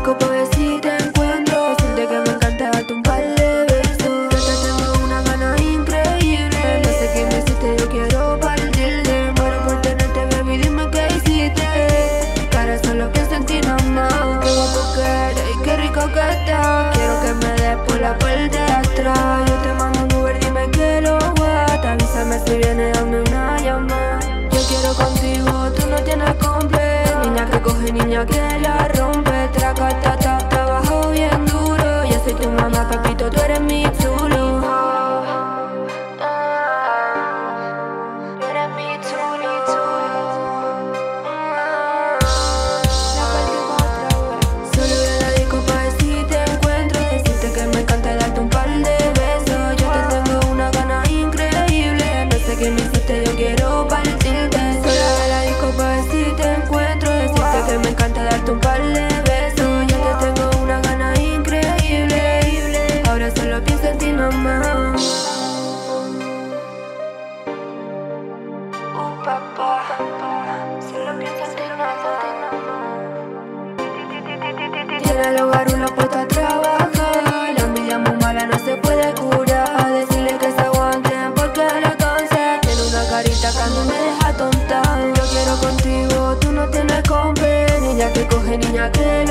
disco pa' ver si te encuentro. Decirte que me encanta darte un par de besos. Yo te tengo una gana increíble. No sé qué me hiciste, yo quiero partirte. Muero por tenerte, baby, dime qué hiciste. Mi cara solo piensa en ti nomás. Qué guapo que eres y qué rico que estás. Quiero que me des por la parte de atrás. Yo te mando un Uber, dime que lo guata. Avísame si viene, dame una llamada. Yo quiero contigo, tú no tienes comple. Niña que coge, niña que la rompe. Tracatata, trabajo bien duro. Yo soy tu mamá, papito, tú eres mi chulo. Tú eres mi chulo. Solo voy a la disco pa' ver si te encuentro. Decirte que me encanta darte un par de besos. Yo te tengo una gana increíble. No sé qué me hiciste, yo quiero partirte. Solo voy a la disco pa' ver si te encuentro. Decirte que me encanta darte un par de besos. Yo te tengo una gana increíble. Ahora solo pienso en ti nomás. Papá, solo pienso en ti nomás. Tiene el hogar uno puesto a trabajar. La envidia muy mala no se puede curar. Decirle que se aguanten porque la cansa. Tiene una carita que a mí me deja tonta. Yo quiero contigo, tú no tienes compe. Niña que coge, niña que